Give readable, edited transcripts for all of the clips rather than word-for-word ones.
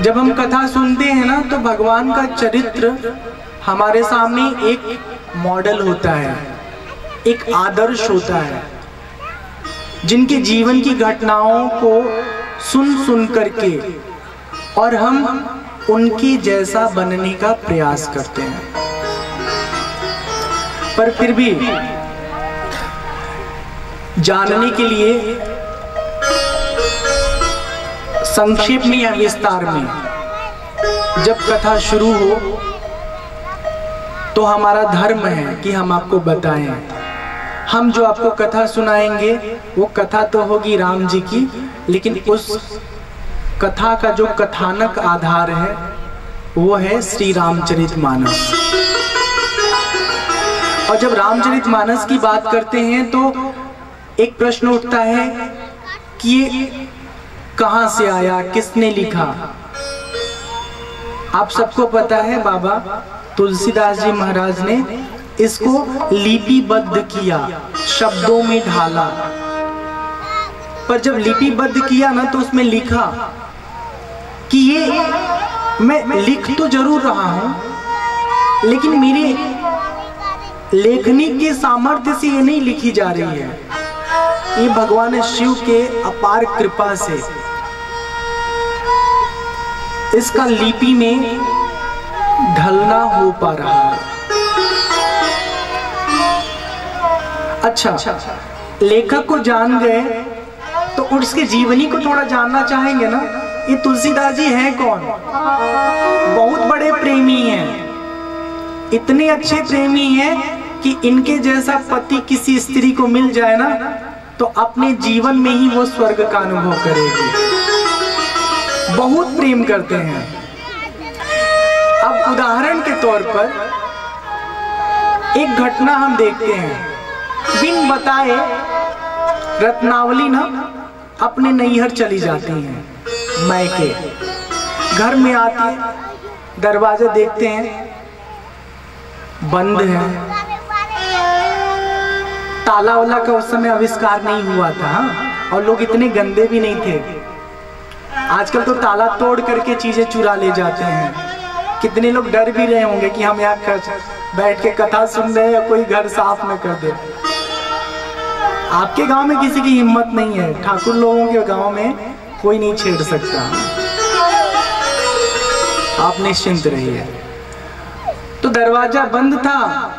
जब हम कथा सुनते हैं ना तो भगवान का चरित्र हमारे सामने एक मॉडल होता है, एक आदर्श होता है, जिनके जीवन की घटनाओं को सुन करके और हम उनके जैसा बनने का प्रयास करते हैं। पर फिर भी जानने के लिए संक्षेप में या विस्तार में जब कथा शुरू हो तो हमारा धर्म है कि हम आपको बताएं। हम जो आपको कथा सुनाएंगे वो कथा तो होगी राम जी की, लेकिन उस कथा का जो कथानक आधार है वो है श्री रामचरितमानस। और जब रामचरितमानस की बात करते हैं तो एक प्रश्न उठता है कि ये कहां से आया, किसने लिखा। आप सबको पता है बाबा तुलसीदास जी महाराज ने इसको लिपिबद्ध किया, शब्दों में ढाला। पर जब लिपिबद्ध किया ना तो उसमें लिखा कि ये मैं लिख तो जरूर रहा हूं लेकिन मेरी लेखनी के सामर्थ्य से ये नहीं लिखी जा रही है, ये भगवान शिव के अपार कृपा से इसका लिपि में ढलना हो पा रहा है। अच्छा, लेखक को जान गए तो उसके जीवनी को थोड़ा जानना चाहेंगे ना। ये तुलसीदास जी हैं कौन? बहुत बड़े प्रेमी हैं, इतने अच्छे प्रेमी हैं कि इनके जैसा पति किसी स्त्री को मिल जाए ना तो अपने जीवन में ही वो स्वर्ग का अनुभव करेगी। बहुत प्रेम करते हैं। अब उदाहरण के तौर पर एक घटना हम देखते हैं। बिन बताए रत्नावली ना अपने नैहर चली जाती हैं, मायके। घर में आती दरवाजा देखते हैं बंद है, ताला वाला का उस समय आविष्कार नहीं हुआ था और लोग इतने गंदे भी नहीं थे। आजकल तो ताला तोड़ करके चीजें चुरा ले जाते हैं। कितने लोग डर भी रहे होंगे कि हम यहाँ बैठ के कथा सुन रहे हैं या कोई घर साफ न कर दे। आपके गांव में किसी की हिम्मत नहीं है, ठाकुर लोगों के गांव में कोई नहीं छेड़ सकता, आप निश्चिंत रहिए। तो दरवाजा बंद था,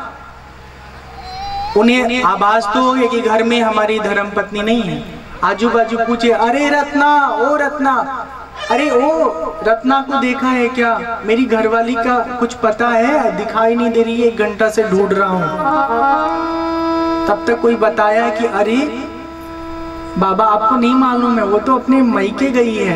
उन्हें आवाज तो हो गया कि घर में हमारी धर्मपत्नी नहीं है। आजू बाजू पूछे, अरे रत्ना, ओ रत्ना, अरे ओ रत्ना को देखा है क्या? मेरी घरवाली का कुछ पता है? दिखाई नहीं दे रही है, 1 घंटा से ढूंढ रहा हूं। तब तक कोई बताया कि अरे बाबा आपको नहीं मालूम है, वो तो अपने मायके गई है।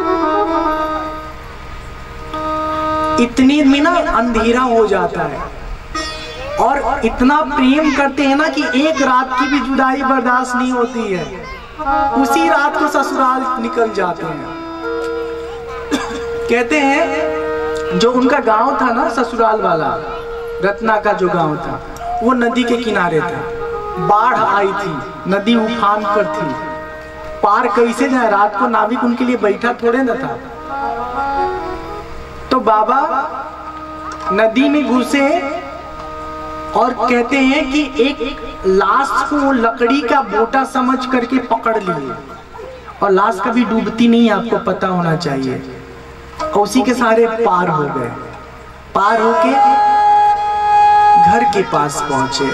इतने में ना अंधेरा हो जाता है और इतना प्रेम करते हैं ना कि एक रात की भी जुदाई बर्दाश्त नहीं होती है। उसी रात को ससुराल निकल जाते हैं। कहते हैं जो उनका गांव था ना, ससुराल वाला रत्ना का जो गांव था, वो नदी के किनारे था। बाढ़ आई थी, नदी उफान पर थी, पार कैसे जाए? रात को नाविक उनके लिए बैठा थोड़े न था। तो बाबा नदी में घुसे और कहते हैं कि एक लाश को लकड़ी का बोटा समझ करके पकड़ लिए, और लाश कभी डूबती नहीं, आपको पता होना चाहिए। और उसी के सारे पार हो गए। पार होके घर के पास पहुंचे,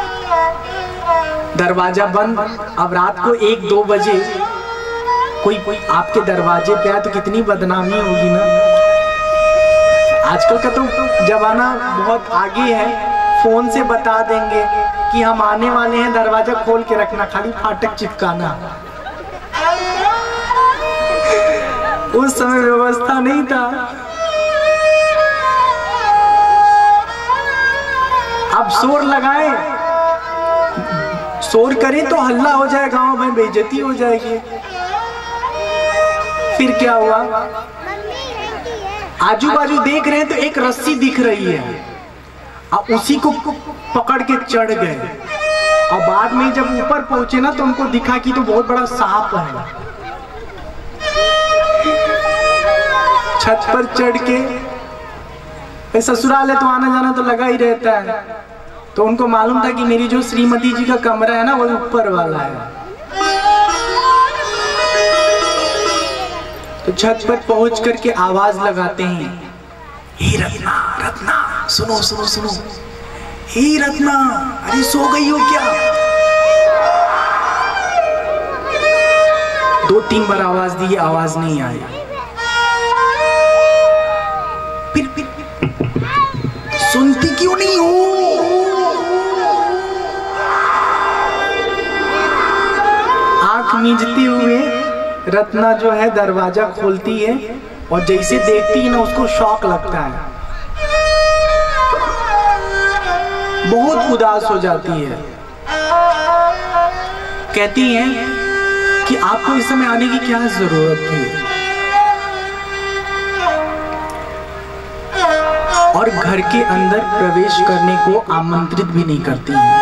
दरवाजा बंद। अब रात को 1-2 बजे कोई आपके दरवाजे पे आया तो कितनी बदनामी होगी ना। आजकल का तो जमाना बहुत आगे है, फोन से बता देंगे कि हम आने वाले हैं, दरवाजा खोल के रखना, खाली फाटक चिपकाना। उस समय व्यवस्था नहीं था। अब शोर लगाए, शोर करें तो हल्ला हो जाए, गांव में बेइज्जती हो जाएगी। फिर क्या हुआ? आजू बाजू देख रहे हैं तो एक रस्सी दिख रही है, अब उसी को पकड़ के चढ़ गए। और बाद में जब ऊपर पहुंचे ना तो उनको दिखा कि तो बहुत बड़ा सांप है। छत पर चढ़ के, ससुराल है तो आना जाना तो लगा ही रहता है, तो उनको मालूम था कि मेरी जो श्रीमती जी का कमरा है ना वो ऊपर वाला है। तो छत पर पहुंच करके आवाज लगाते हैं, हे रत्ना रत्ना सुनो सुनो सुनो, हे रत्ना अरे सो गई हो क्या? 2-3 बार आवाज दी, आवाज नहीं आई। फिर सुनती क्यों नहीं हो? आंख मींचते हुए रत्ना जो है दरवाजा खोलती है और जैसे देखती है ना उसको शॉक लगता है, बहुत उदास हो जाती है। कहती है कि आपको इस समय आने की क्या जरूरत थी, और घर के अंदर प्रवेश करने को आमंत्रित भी नहीं करती हैं।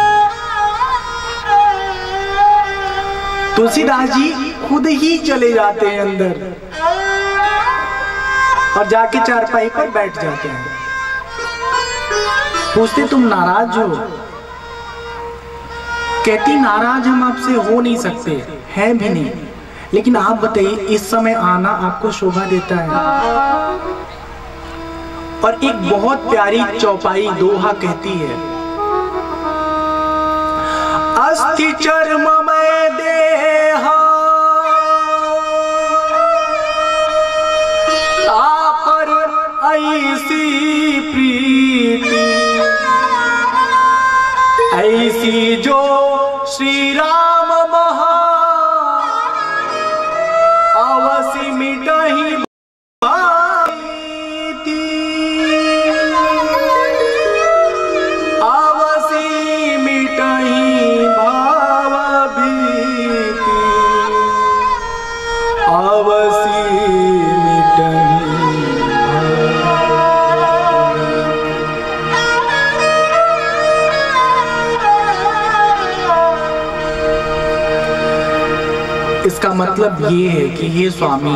तुलसीदास जी खुद ही चले जाते हैं अंदर और जाके चारपाई पर बैठ जाते हैं। पूछते तुम नाराज हो? कहती नाराज हम आपसे हो नहीं सकते, है भी नहीं, लेकिन आप बताइए इस समय आना आपको शोभा देता है? और एक बहुत प्यारी चौपाई दोहा कहती है, अस्थि चर्ममय देहा तापर ऐसी प्रीति, ऐसी जो श्री राम महा अवसि मिटहि इसका मतलब ये है कि हे स्वामी,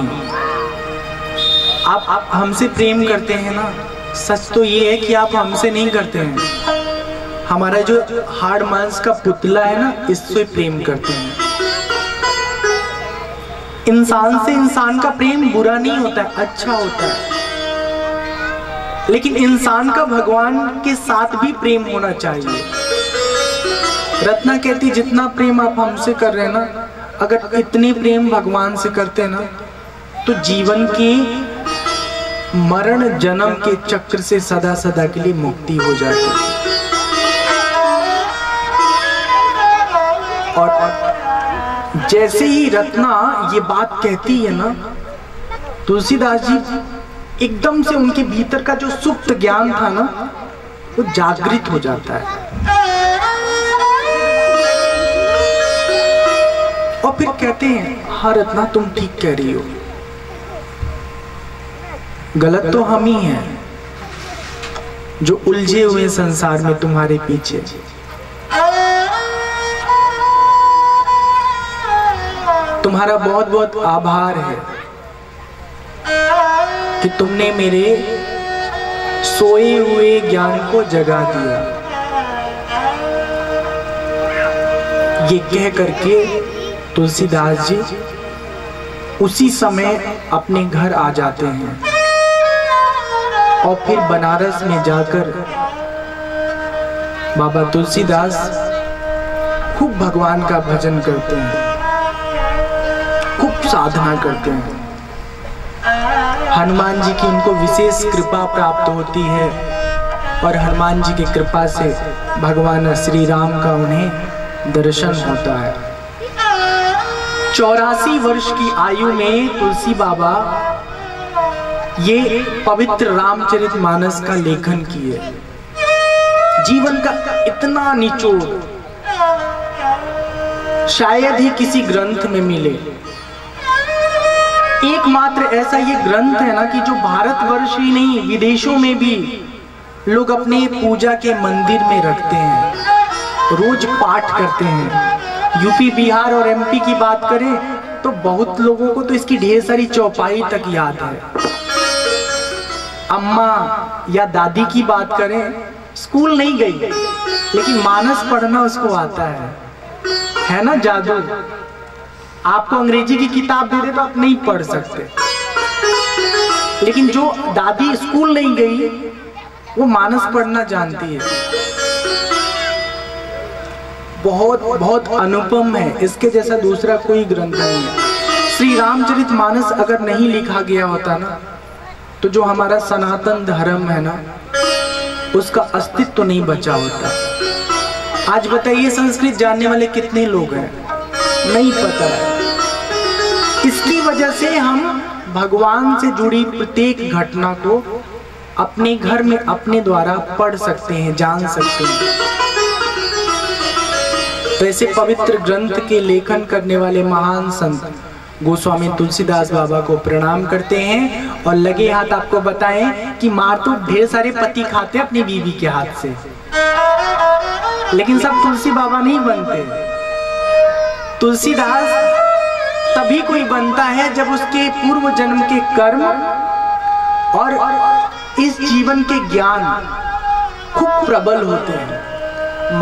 आप हमसे प्रेम करते हैं ना। सच तो ये है कि आप हमसे नहीं करते हैं, हमारा जो हाड़ मांस का पुतला है ना इससे प्रेम करते हैं। इंसान से इंसान का प्रेम बुरा नहीं होता है, अच्छा होता है, लेकिन इंसान का भगवान के साथ भी प्रेम होना चाहिए। रत्ना कहती जितना प्रेम आप हमसे कर रहे हैं ना, अगर इतने प्रेम भगवान से करते ना तो जीवन के मरण जन्म के चक्र से सदा सदा के लिए मुक्ति हो जाती। और जैसे ही रत्ना ये बात कहती है ना, तुलसीदास जी एकदम से उनके भीतर का जो सुप्त ज्ञान था ना वो जागृत हो जाता है। और फिर कहते हैं, हाँ रत्ना तुम ठीक कह रही हो, गलत तो हम ही हैं जो उलझे हुए संसार में तुम्हारे पीछे। तुम्हारा बहुत बहुत आभार है कि तुमने मेरे सोए हुए ज्ञान को जगा दिया। ये कह करके तुलसीदास जी उसी समय अपने घर आ जाते हैं और फिर बनारस में जाकर बाबा तुलसीदास खूब भगवान का भजन करते हैं, खूब साधना करते हैं। हनुमान जी की उनको विशेष कृपा प्राप्त होती है और हनुमान जी की कृपा से भगवान श्री राम का उन्हें दर्शन होता है। 84 वर्ष की आयु में तुलसी बाबा ये पवित्र रामचरितमानस का लेखन किए। जीवन का इतना निचोड़ शायद ही किसी ग्रंथ में मिले। एकमात्र ऐसा ये ग्रंथ है ना कि जो भारतवर्ष ही नहीं विदेशों में भी लोग अपने पूजा के मंदिर में रखते हैं, रोज पाठ करते हैं। यूपी, बिहार और एमपी की बात करें तो बहुत लोगों को तो इसकी ढेर सारी चौपाई तक याद है। अम्मा या दादी की बात करें, स्कूल नहीं गई लेकिन मानस पढ़ना उसको आता है ना जादू। आपको अंग्रेजी की किताब दे दे तो आप नहीं पढ़ सकते, लेकिन जो दादी स्कूल नहीं गई वो मानस पढ़ना जानती है। बहुत बहुत अनुपम है, इसके जैसा दूसरा कोई ग्रंथ नहीं है। श्री रामचरितमानस अगर नहीं लिखा गया होता ना, तो जो हमारा सनातन धर्म है ना, उसका अस्तित्व तो नहीं बचा होता। आज बताइए संस्कृत जानने वाले कितने लोग हैं? नहीं पता है। इसकी वजह से हम भगवान से जुड़ी प्रत्येक घटना को अपने घर में अपने द्वारा पढ़ सकते हैं, जान सकते हैं। तो ऐसे पवित्र ग्रंथ के लेखन करने वाले महान संत गोस्वामी तुलसीदास बाबा को प्रणाम करते हैं। और लगे हाथ आपको बताएं कि मार तो ढेर सारे पति खाते अपनी बीवी के हाथ से, लेकिन सब तुलसी बाबा नहीं बनते। तुलसीदास तभी कोई बनता है जब उसके पूर्व जन्म के कर्म और इस जीवन के ज्ञान खूब प्रबल होते हैं।